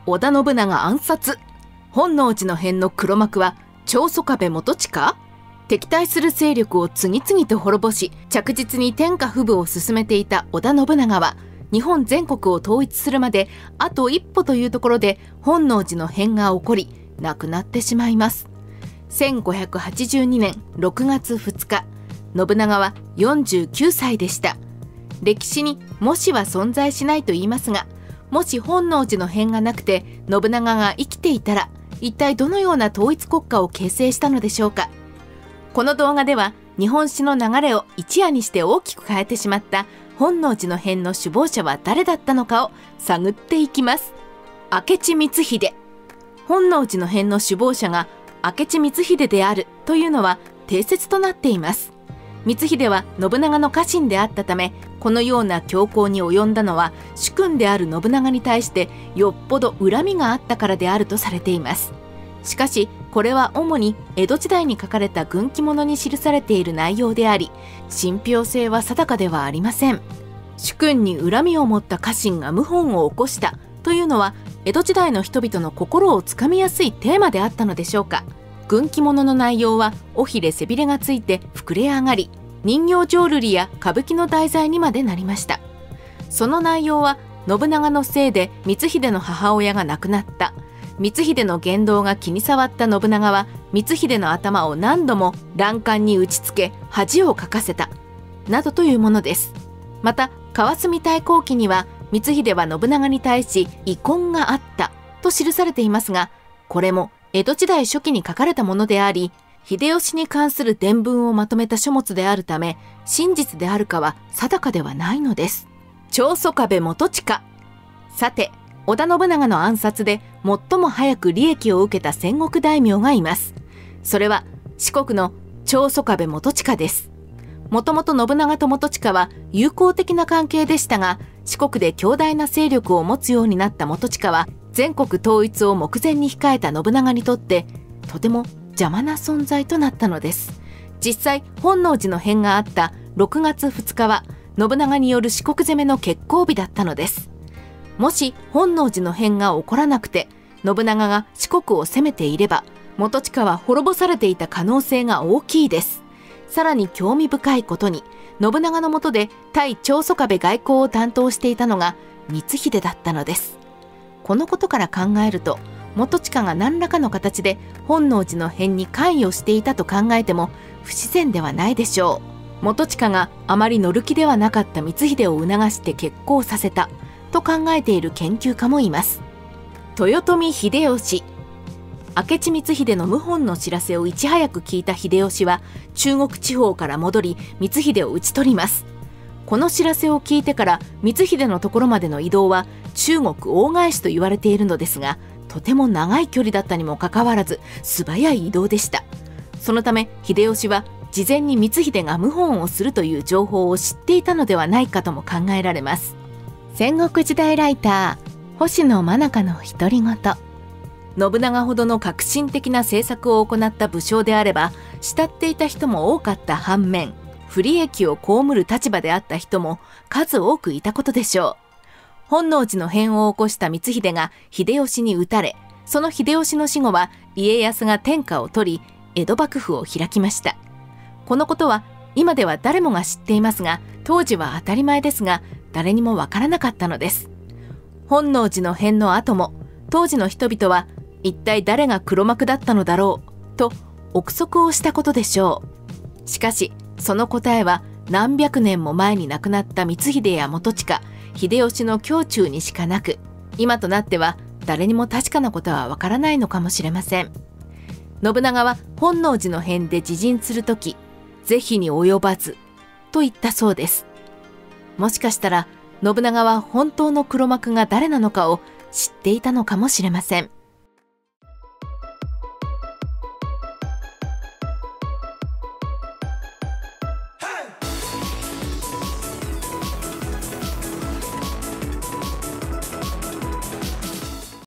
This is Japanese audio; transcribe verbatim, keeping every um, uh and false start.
織田信長暗殺。本能寺の変の黒幕は長宗我部元親？敵対する勢力を次々と滅ぼし、着実に天下布武を進めていた織田信長は、日本全国を統一するまであと一歩というところで本能寺の変が起こり、亡くなってしまいます。せんごひゃくはちじゅうにねんろくがつふつか、信長はよんじゅうきゅうさいでした。歴史にもしは存在しないと言いますが、もし本能寺の変がなくて信長が生きていたら、一体どのような統一国家を形成したのでしょうか。この動画では日本史の流れを一夜にして大きく変えてしまった本能寺の変の首謀者は誰だったのかを探っていきます。明智光秀。本能寺の変の首謀者が明智光秀であるというのは定説となっています。光秀は信長の家臣であったため、このような凶行に及んだのは主君である信長に対してよっぽど恨みがあったからであるとされています。しかしこれは主に江戸時代に書かれた軍記物に記されている内容であり、信憑性は定かではありません。主君に恨みを持った家臣が謀反を起こしたというのは、江戸時代の人々の心をつかみやすいテーマであったのでしょうか。軍記物の内容は尾ひれ背びれがついて膨れ上がり、人形浄瑠璃や歌舞伎の題材にまでなりました。その内容は、信長のせいで光秀の母親が亡くなった。光秀の言動が気に障った信長は光秀の頭を何度も欄干に打ちつけ恥をかかせたなどというものです。また川澄太閤記には光秀は信長に対し遺恨があったと記されていますが、これも江戸時代初期に書かれたものであり、秀吉に関する伝聞をまとめた書物であるため、真実であるかは定かではないのです。長宗我部元親。さて、織田信長の暗殺で最も早く利益を受けた戦国大名がいます。それは四国の長宗我部元親です。もともと信長と元親は友好的な関係でしたが、四国で強大な勢力を持つようになった元親は、全国統一を目前に控えた信長にとってとても邪魔な存在となったのです。実際、本能寺の変があったろくがつふつかは信長による四国攻めの決行日だったのです。もし本能寺の変が起こらなくて信長が四国を攻めていれば、元親は滅ぼされていた可能性が大きいです。さらに興味深いことに、信長の下で対長宗我部外交を担当していたのが光秀だったのです。このことから考えると、元親が何らかの形で本能寺の変に関与していたと考えても不自然ではないでしょう。元親があまり乗る気ではなかった光秀を促して決行させたと考えている研究家もいます。豊臣秀吉。明智光秀の謀反の知らせをいち早く聞いた秀吉は、中国地方から戻り光秀を討ち取ります。この知らせを聞いてから光秀のところまでの移動は中国大返しと言われているのですが、とても長い距離だったにもかかわらず素早い移動でした。そのため秀吉は事前に光秀が謀反をするという情報を知っていたのではないかとも考えられます。戦国時代ライター星野真中の独り言。信長ほどの革新的な政策を行った武将であれば慕っていた人も多かった反面、不利益を被る立場であった人も数多くいたことでしょう。本能寺の変を起こした光秀が秀吉に討たれ、その秀吉の死後は家康が天下を取り江戸幕府を開きました。このことは今では誰もが知っていますが、当時は当たり前ですが誰にもわからなかったのです。本能寺の変の後も当時の人々は一体誰が黒幕だったのだろうと憶測をしたことでしょう。しかしその答えは何百年も前に亡くなった光秀や元親、秀吉の胸中にしかなく、今となっては誰にも確かなことはわからないのかもしれません。信長は本能寺の変で自陣するとき、是非に及ばずと言ったそうです。もしかしたら信長は本当の黒幕が誰なのかを知っていたのかもしれません。